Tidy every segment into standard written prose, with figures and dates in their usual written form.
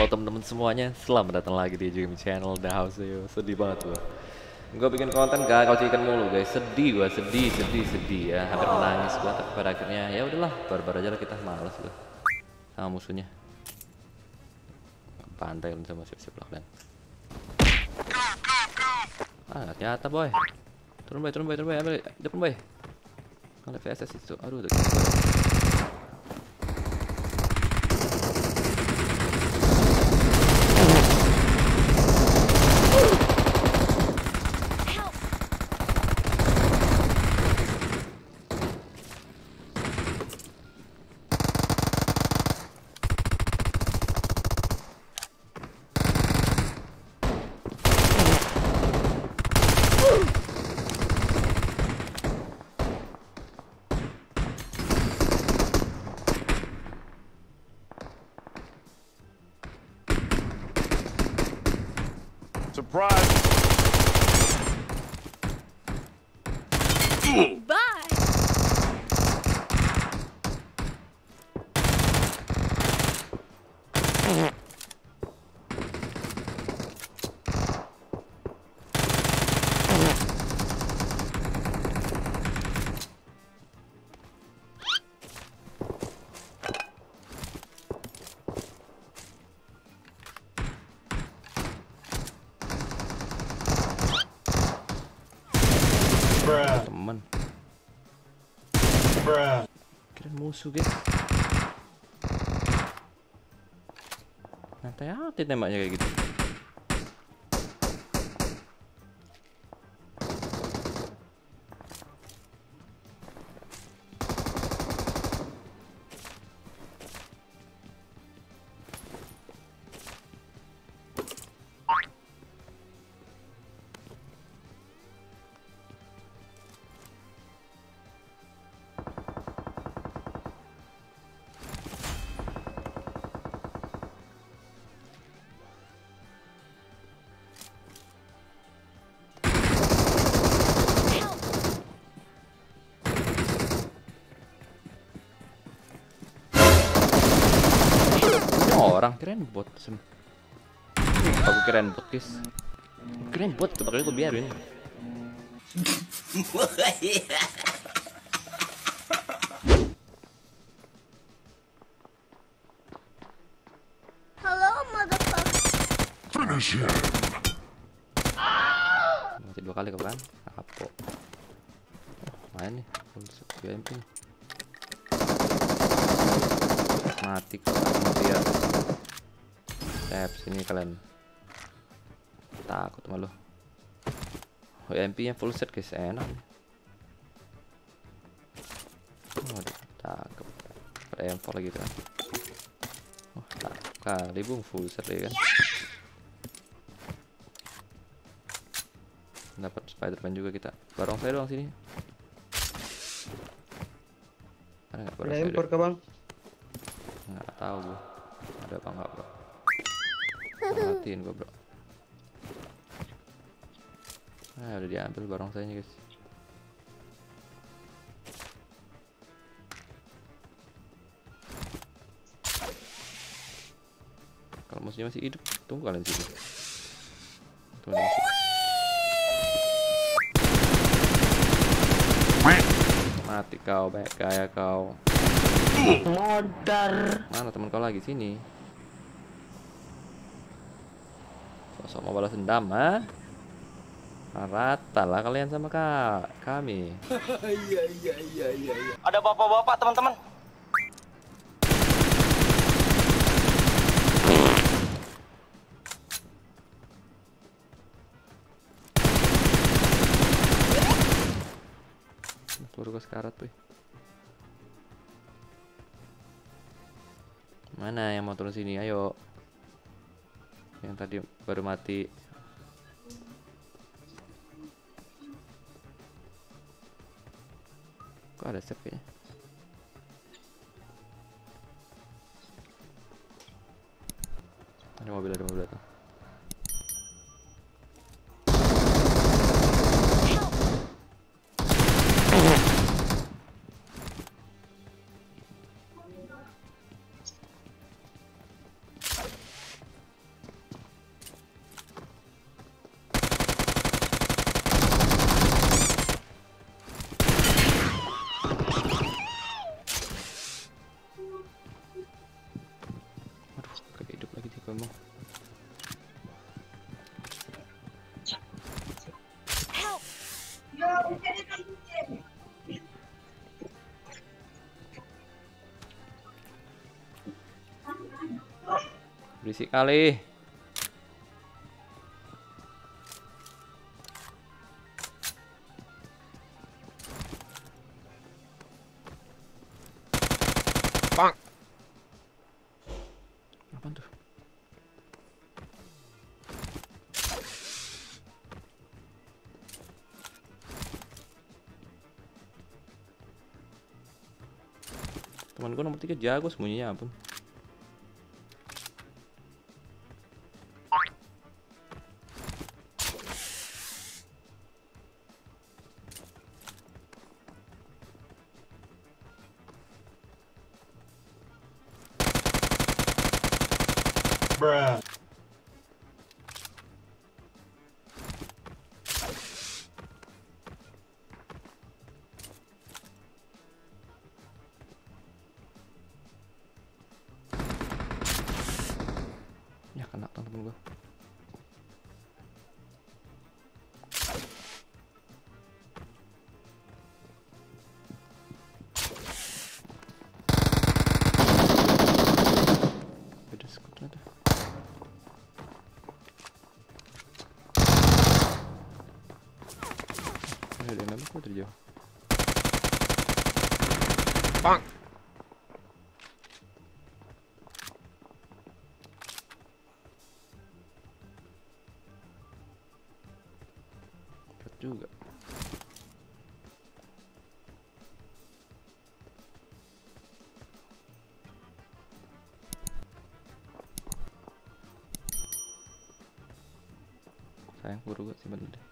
Halo temen-temen semuanya, selamat datang lagi di Game Channel The House. Sedih banget gua. Gua bikin konten gagal chicken mulu guys. Sedih gua, sedih ya. Hampir menangis gua, tapi pada akhirnya ya udahlah, barbar aja lah kita, males gua sama musuhnya. Pantai kalian sama siap-siap lah kalian. Nggak nyata boy. Turun boy, ambil depan boy. Kalau VSS itu, aduh udah gitu. Surprise! Bye! Teman. Kira musuh guys. Nanti hati tembaknya kayak gitu. Orang kirain bot aku kirain bot guys, kirain bot, makanya gue biarin. Hello, motherfucker. Finish him! Masih 2 kali kapan? Apa? Main nih, full UMP nih. Mati dia. Tap sini kalian. Takut sama lu. UMP nya full set guys, enak. Oh, cakep. Pada M4 lagi kan. Oh, cakep kali bung, full set ya kan. Dapat Spiderman juga kita. Barong saya doang sini. Ada nggak barong saya? Impor ke bang. Nggak tahu gua. Ada apa nggak bro? Matiin gua bro. Udah diambil barong saya guys. Kalau musuhnya masih hidup, tunggu kalian sini. Tunggu di sini. Mati kau, baik kayak kau. Modar. Mana teman kau lagi sini? Sosok mau balas dendam, ah? Rata lah kalian sama kami. Iya. Ada bapak-bapak teman-teman. Peluru ke sekarat tuh. Mana yang mau turun sini? Ayo. Yang tadi baru mati. Kok ada save kayaknya? Ada mobil tuh. Berisik kali. Bang. Apaan tuh? Teman gue nomor 3 jago sembunyinya ampun. Bruh. Ya kena temen gue. Beda skutnya tuh. Ada yang nembak gue dari jauh. Bang. Berat juga. Sayang buru gue simpan deh.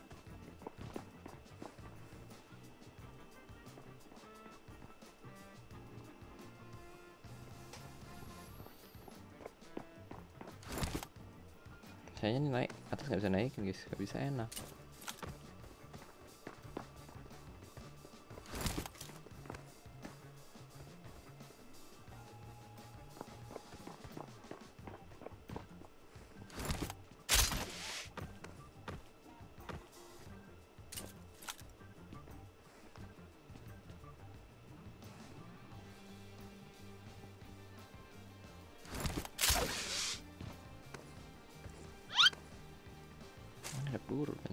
Sayangnya nih naik atas nggak bisa naikin guys, nggak bisa enak. Mana ada peluru kan?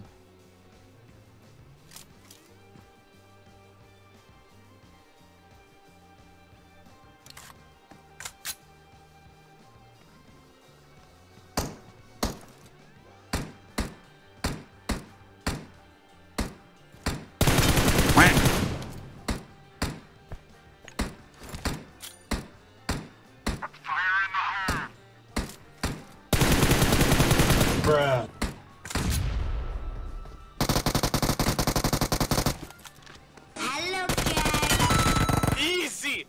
Bruh. Hello guys. Easy.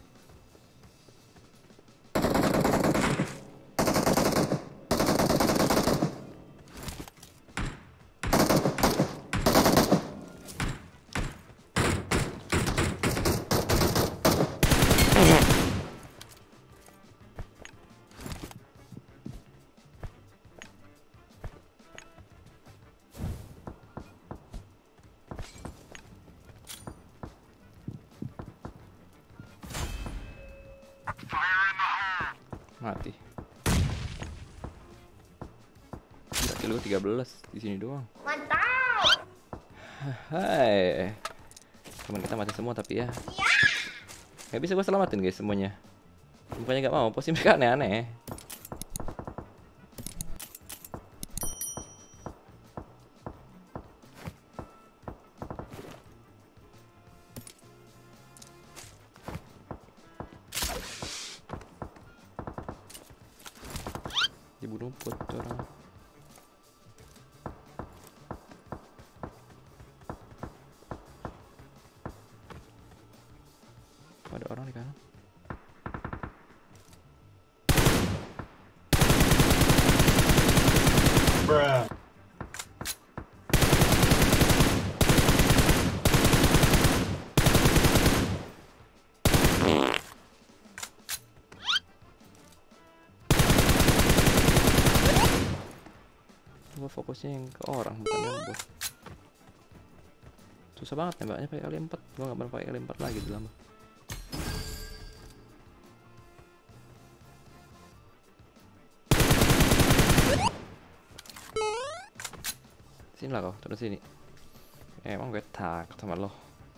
Mati. Gila, kill gue 13 di sini doang. Mantap. Hai. Teman kita mati semua tapi ya. Gak bisa gue selamatin guys semuanya. Bukannya gak mau, posisi mereka aneh-aneh. Dibunuh buat orang. Ada orang di kanan. Bruh. Gue fokusnya yang ke orang bukan yang bot. Susah banget nembaknya pakai kali 4. Gue gak pernah pakai kali 4 lagi di lama. Sini lah kau, turun sini. Emang gue takut sama lo.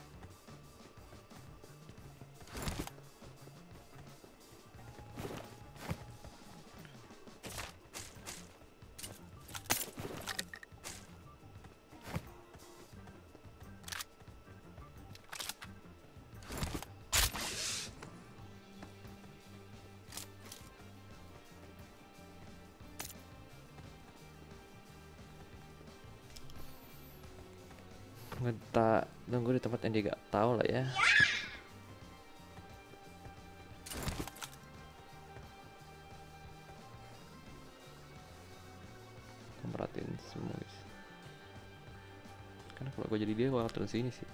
Kita nunggu di tempat yang dia gak tahu lah ya. Merhatiin semua guys. Karena kalau gue jadi dia gue akan turun sini sih.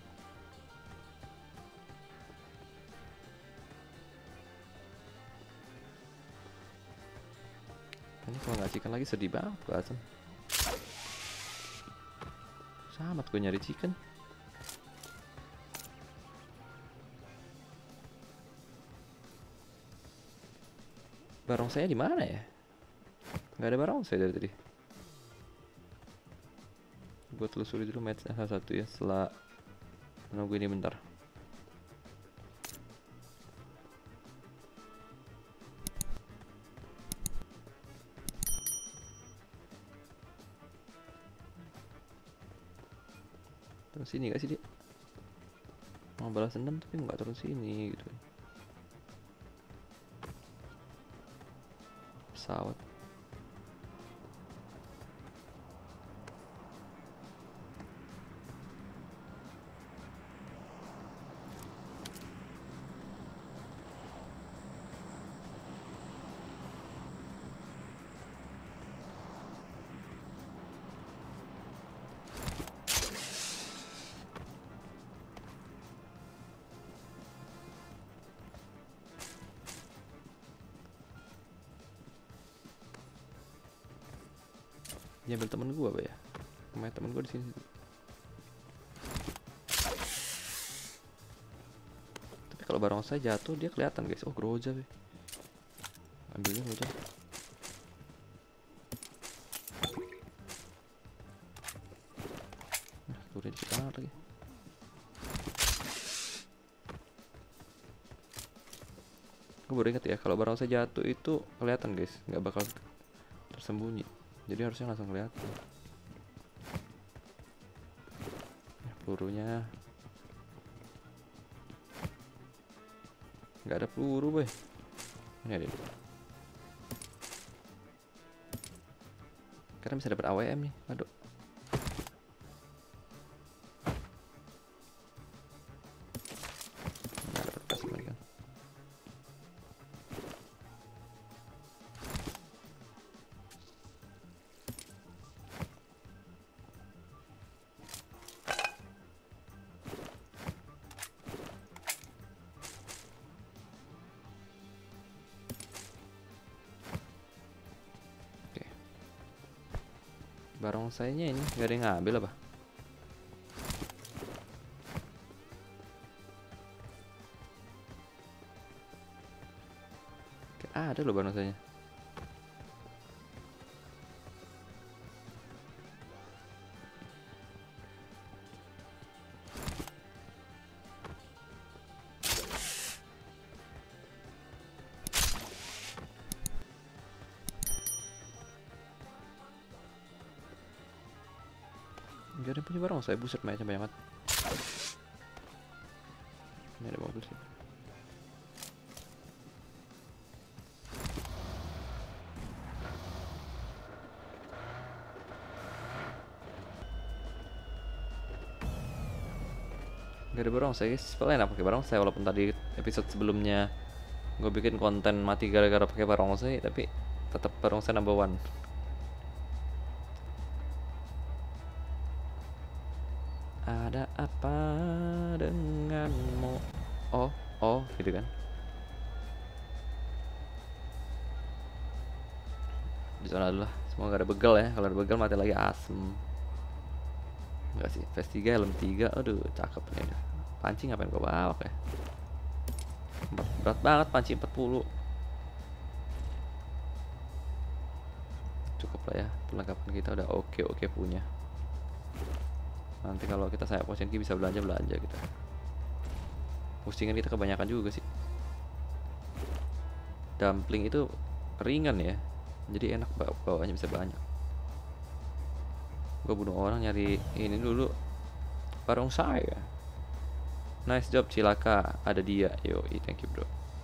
Ini kalau nggak chicken lagi sedih banget gue asem. Amat gue nyari chicken. Barongsainya di mana ya? Nggak ada barongsai dari tadi. Gue telusuri dulu match satu ya setelah menunggu ini bentar. Turun sini gak sih dia? Mau balas dendam tapi nggak turun sini gitu. Pesawat. Dia ambil temen gua apa ya? Main temen gua di sini. Tapi kalau barongsai jatuh dia kelihatan guys. Oh Groza be. Ambilnya Groza. Nah, turun dikit banget lagi. Gue baru inget ya kalau barongsai jatuh itu kelihatan guys, nggak bakal tersembunyi. Jadi harusnya langsung kelihatan. Pelurunya nggak ada peluru boy. Ini ada. Karena bisa dapat AWM nih. Aduh. Nggak dapat plasma kan. Barongsainya ini gak ada yang ngambil apa? Ada loh barongsainya. Gak ada yang punya barongsai, buset macam banyak banget. Ini ada mobil sih. Gak ada barongsai guys, paling enak pakai barongsai. Walaupun tadi episode sebelumnya gue bikin konten mati gara-gara pakai barongsai, tapi tetap barongsai number one. Ada apa denganmu? Oh, gitu kan? Di sana dulu lah. Semoga gak ada begal ya. Kalau ada begal mati lagi asem. Enggak sih. Phase 3 helm 3. Aduh, cakep nih. Panci ngapain gua bawa ya? Berat banget panci 40. Cukup lah ya. Perlengkapan kita udah oke punya. Nanti kalau kita sayap Potionki bisa belanja kita. Pusingan kita kebanyakan juga sih. Dumpling itu ringan ya, jadi enak bawanya bisa banyak. Gue bunuh orang nyari ini dulu barong saya. Nice job Cilaka, ada dia. Yo, thank you bro.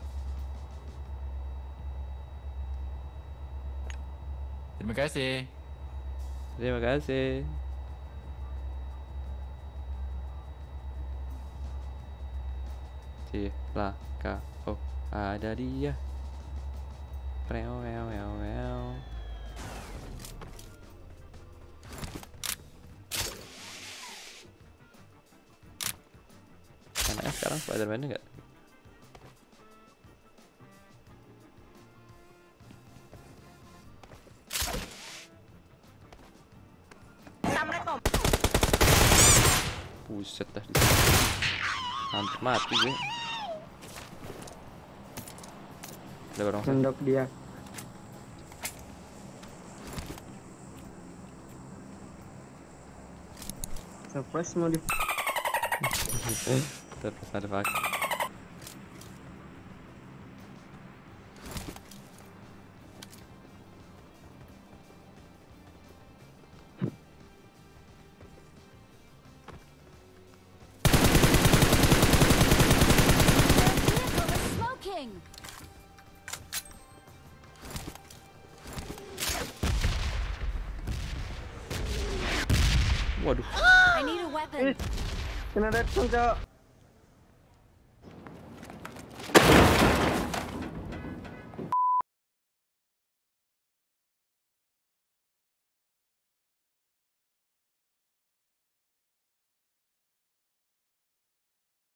Terima kasih. Terima kasih. Cilaka, oh ada dia. Preo. Mana sekarang Spider-Man enggak? Buset dah. Hampir mati gue. Ada orang Sendok dia. Surprise mau di terus ada pakai. Vehicle is smoking. Waduh. I need a weapon. kena redstone, Cok.